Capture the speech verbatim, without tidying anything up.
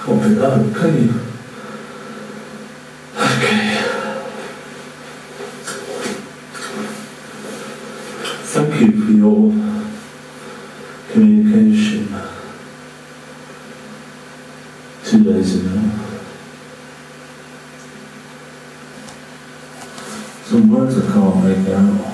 Copy that, can you? Okay. Thank you for your communication two days ago. Some words I can't make out.